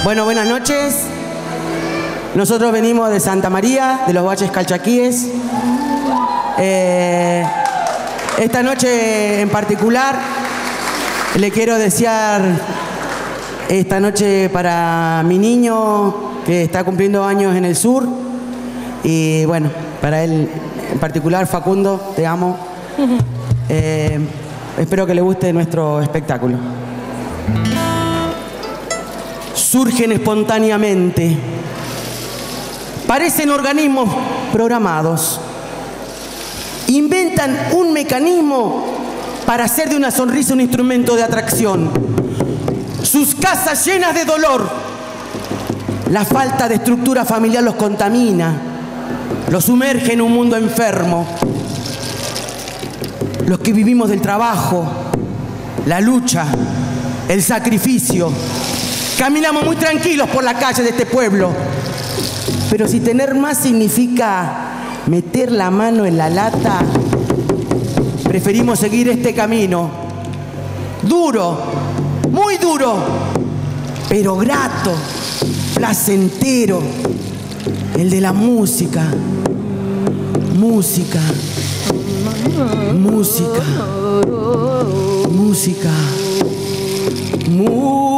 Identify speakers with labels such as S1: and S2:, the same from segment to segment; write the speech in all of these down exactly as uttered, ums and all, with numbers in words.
S1: Bueno, buenas noches. Nosotros venimos de Santa María, de los Valles Calchaquíes. Eh, esta noche en particular le quiero desear esta noche para mi niño que está cumpliendo años en el sur. Y bueno, para él en particular, Facundo, te amo. Eh, espero que le guste nuestro espectáculo. Surgen espontáneamente. Parecen organismos programados. Inventan un mecanismo para hacer de una sonrisa un instrumento de atracción. Sus casas llenas de dolor. La falta de estructura familiar los contamina. Los sumerge en un mundo enfermo. Los que vivimos del trabajo, la lucha, el sacrificio, caminamos muy tranquilos por la calle de este pueblo. Pero si tener más significa meter la mano en la lata, preferimos seguir este camino. Duro, muy duro, pero grato, placentero. El de la música. Música. Música. Música. Música.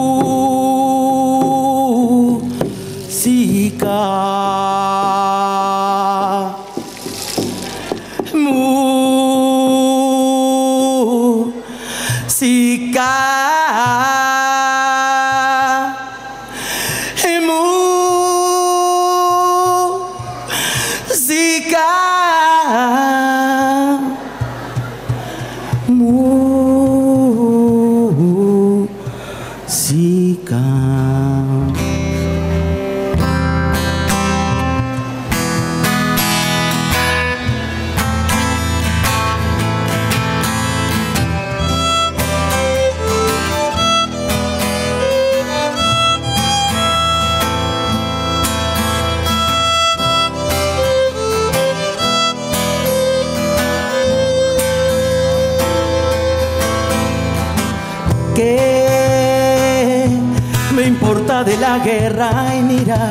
S1: ¿Qué me importa de la guerra en Irak?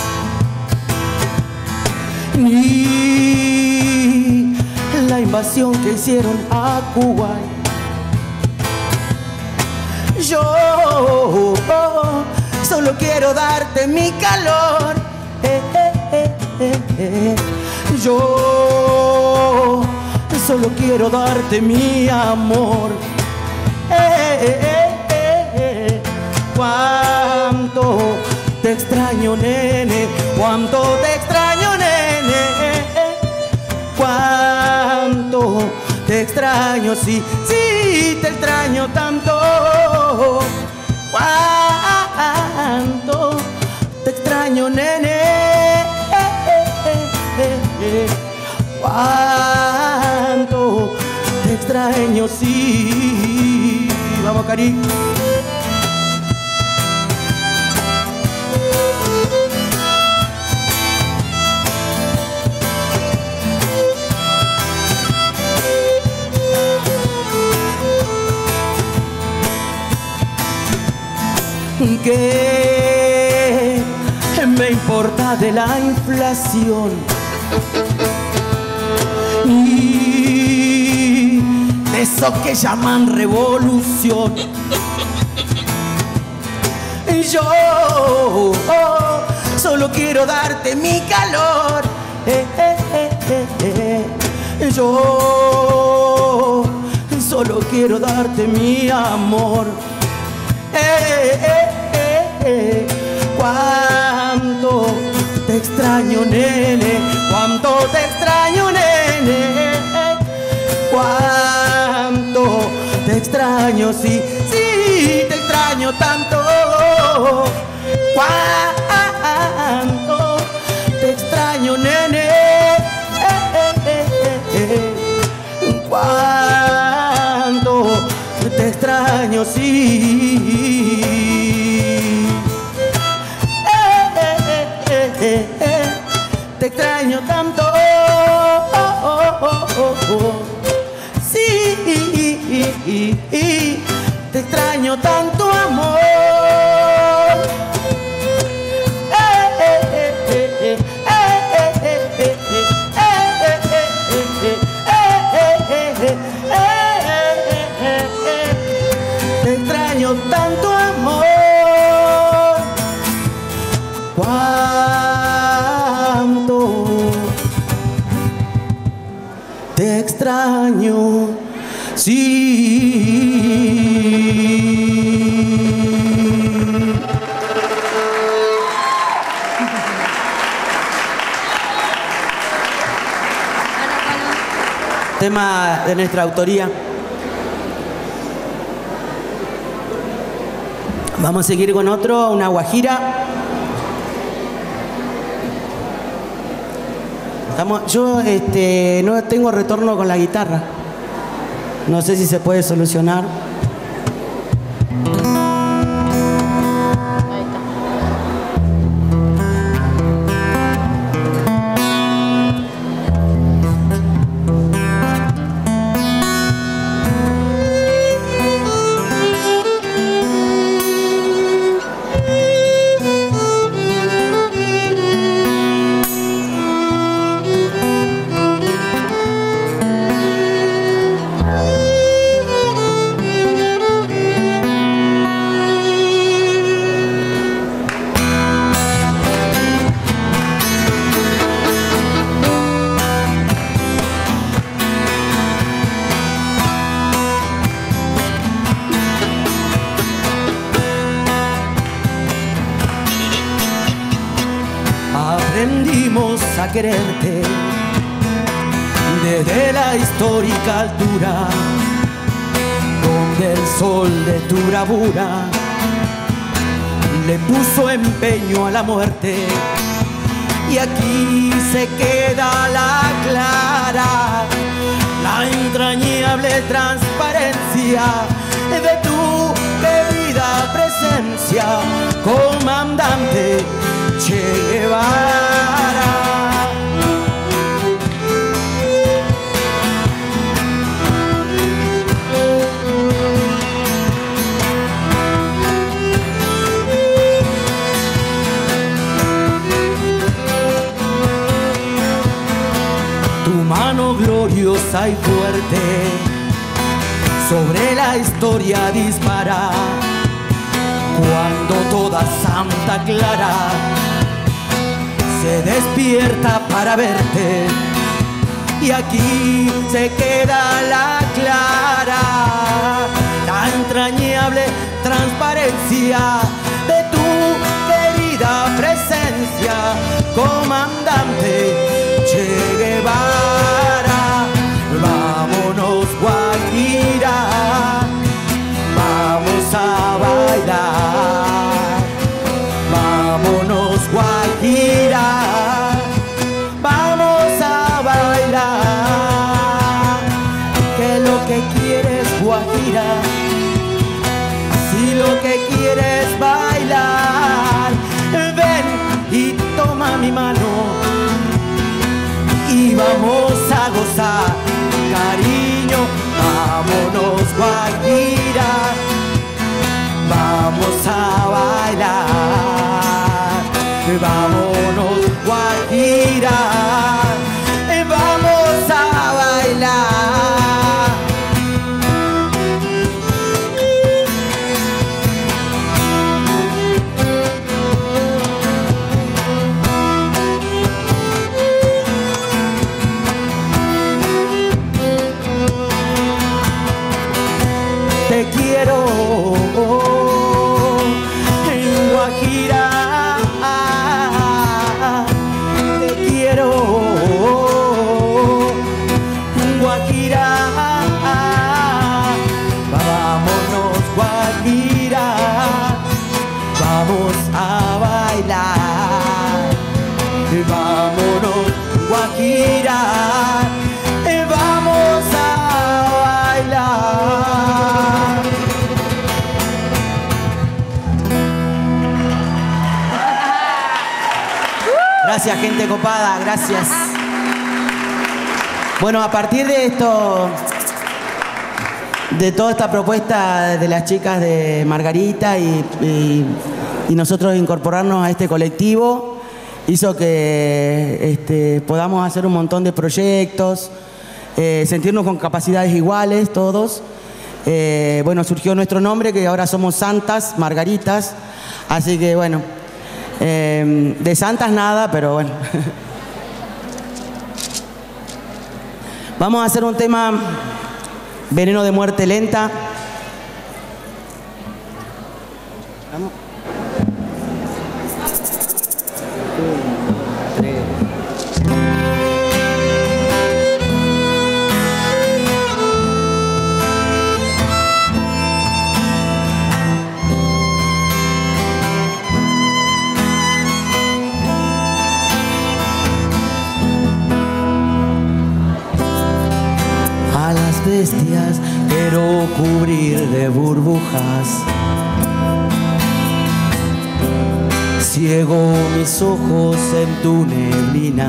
S1: Ni la invasión que hicieron a Kuwait. Yo solo quiero darte mi calor. Eh, eh, eh, eh, eh. Yo solo quiero darte mi amor. Eh, eh, eh, eh. Cuánto te extraño, nene, cuánto te extraño, nene, cuánto te extraño, sí, sí, te extraño tanto. Cuánto te extraño, nene, cuánto te extraño, sí. Vamos, Cari. ¿Qué me importa de la inflación? Y de eso que llaman revolución. Yo solo quiero darte mi calor. Eh, eh, eh, eh, eh. Yo solo quiero darte mi amor. Eh, eh, eh, eh. Cuánto te extraño, nene, cuánto te extraño, nene, cuánto te extraño, sí, sí, te extraño tanto. Cuánto te extraño, nene, cuánto te extraño, sí. Eh, eh, eh, eh, eh. Te extraño tanto. Oh, oh, oh, oh, oh. Sí, te extraño tanto, amor. extraño tanto amor. Cuánto te extraño, sí. Tema de nuestra autoría. Vamos a seguir con otro, una guajira. Estamos, yo este, no tengo retorno con la guitarra. No sé si se puede solucionar. Aprendimos a quererte desde la histórica altura, donde el sol de tu bravura le puso empeño a la muerte. Y aquí se queda la clara, la entrañable transparencia de tu querida presencia, comandante Che Guevara. Tu mano gloriosa y fuerte sobre la historia dispara, cuando toda Santa Clara se despierta para verte. Y aquí se queda la clara, la entrañable transparencia de tu querida presencia, comandante Che Guevara. Vámonos, Guajira, vamos a bailar. Vámonos, Guajira, vamos a bailar. Que lo que quieres, Guajira, si lo que quieres bailar, ven y toma mi mano y vamos a gozar, cariño. Vámonos, Guajira, vamos a bailar. Vámonos, Guajira, vamos a bailar. Te quiero, Guajira, te quiero, Guajira. Vámonos, Guajira, vamos a bailar. Vámonos, Guajira, vamos a bailar. Gracias, gente copada, gracias. Bueno, a partir de esto, de toda esta propuesta de las chicas de Margarita y, y, y nosotros incorporarnos a este colectivo, hizo que este, podamos hacer un montón de proyectos, eh, sentirnos con capacidades iguales todos. eh, bueno, surgió nuestro nombre, que ahora somos Santas Margaritas. Así que bueno, eh, de santas nada, pero bueno. Vamos a hacer un tema, Veneno de muerte lenta. Vamos. Bestias quiero cubrir de burbujas, ciego mis ojos en tu neblina.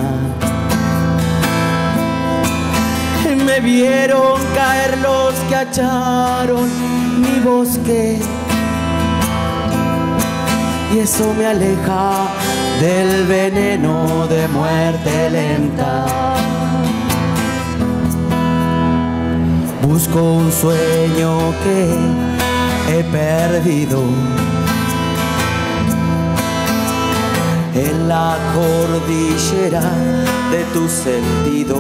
S1: Me vieron caer los que hallaron mi bosque, y eso me aleja del veneno de muerte lenta. Busco un sueño que he perdido en la cordillera de tus sentidos,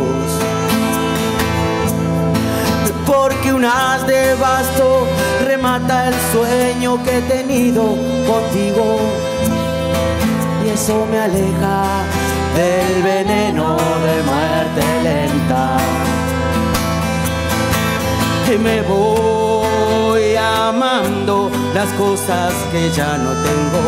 S1: porque un haz de basto remata el sueño que he tenido contigo, y eso me aleja del veneno de muerte lenta. Y me voy amando las cosas que ya no tengo.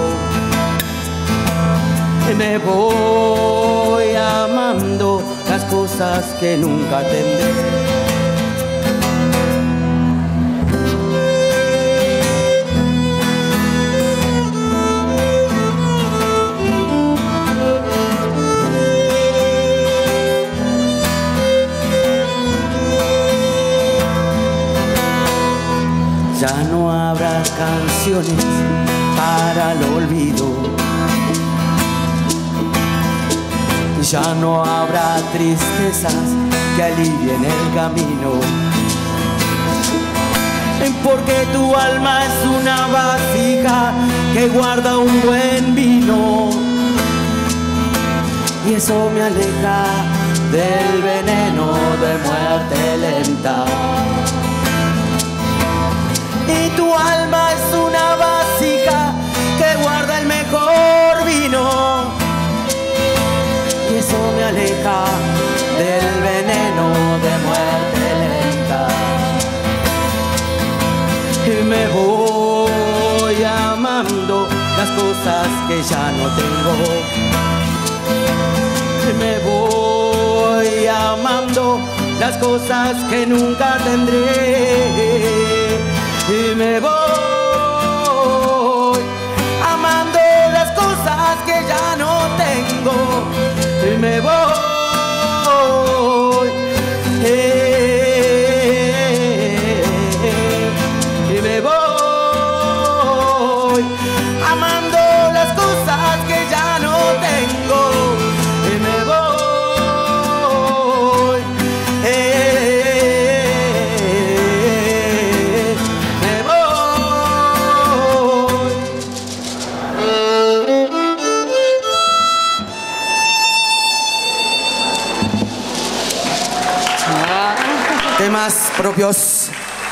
S1: Y me voy amando las cosas que nunca tendré. Ya no habrá canciones para el olvido, ya no habrá tristezas que alivien el camino, porque tu alma es una vasija que guarda un buen vino, y eso me aleja del veneno de muerte lenta. Y tu alma es una vasija que guarda el mejor vino, y eso me aleja del veneno de muerte lenta. Y me voy amando las cosas que ya no tengo. Y me voy amando las cosas que nunca tendré. Y me voy amando las cosas que ya no tengo. Y me voy, eh, y me voy amando las cosas que ya no tengo. Y me voy, eh, me voy. Temas propios.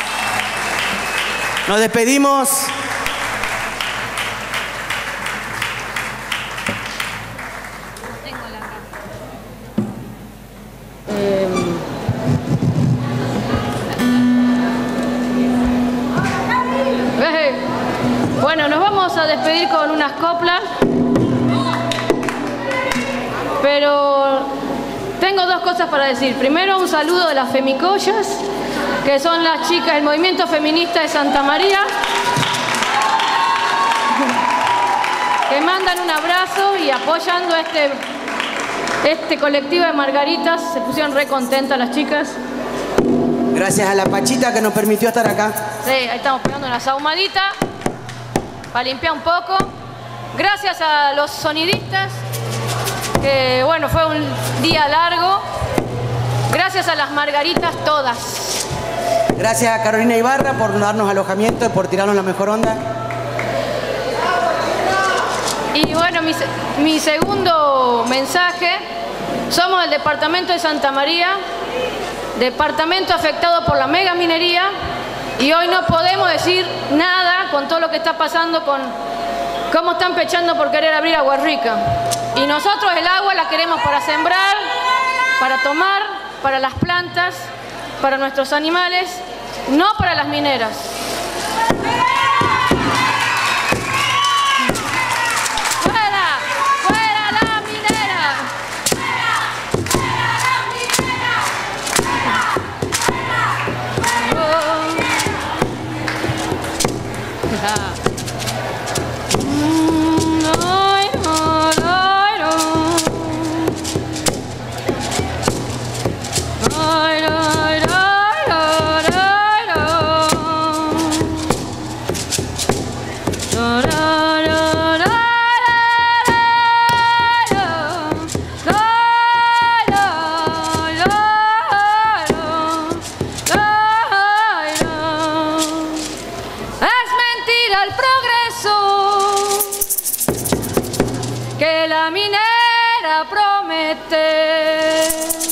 S1: Nos despedimos.
S2: Bueno, nos vamos a despedir con unas coplas, pero tengo dos cosas para decir. Primero, un saludo de las Femicollas, que son las chicas del movimiento feminista de Santa María, que mandan un abrazo y apoyando a este, este colectivo de Margaritas. Se pusieron re contentas las chicas.
S1: Gracias a la Pachita que nos permitió estar acá.
S2: Sí, ahí estamos pegando una sahumadita para limpiar un poco. Gracias a los sonidistas, que bueno, fue un día largo. Gracias a las Margaritas todas.
S1: Gracias a Carolina Ibarra por darnos alojamiento y por tirarnos la mejor onda.
S2: Y bueno, mi, mi segundo mensaje, somos el departamento de Santa María, departamento afectado por la mega minería, y hoy no podemos decir nada con todo lo que está pasando, con cómo están pechando por querer abrir Agua Rica. Y nosotros el agua la queremos para sembrar, para tomar, para las plantas, para nuestros animales, no para las mineras. ¡Fuera! ¡Fuera la minera! ¡Fuera la minera! Que la minera promete,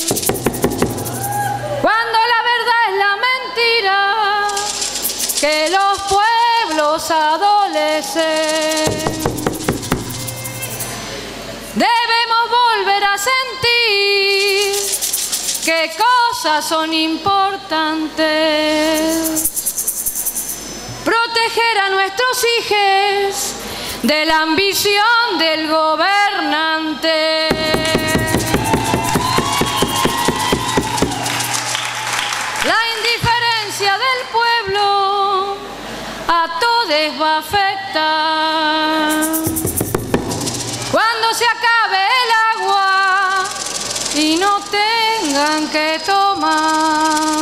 S2: cuando la verdad es la mentira, que los pueblos adolecen. Debemos volver a sentir qué cosas son importantes, proteger a nuestros hijos de la ambición del gobernante. La indiferencia del pueblo a todos va a afectar. Cuando se acabe el agua y no tengan que tomar.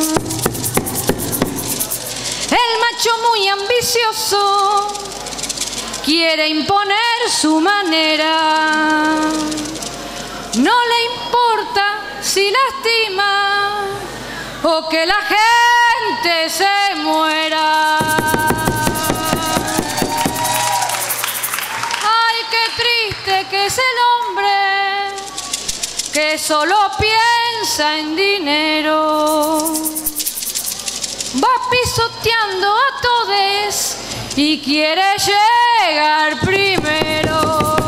S2: El macho muy ambicioso quiere imponer su manera, no le importa si lastima o que la gente se muera. Ay, qué triste que es el hombre que solo piensa en dinero, va pisoteando a todos y quiere llegar primero.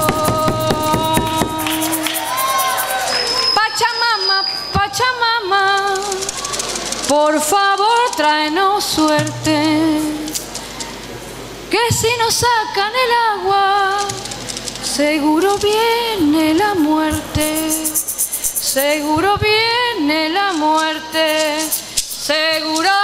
S2: Pachamama, Pachamama, por favor tráenos suerte, que si nos sacan el agua, seguro viene la muerte, seguro viene la muerte, seguro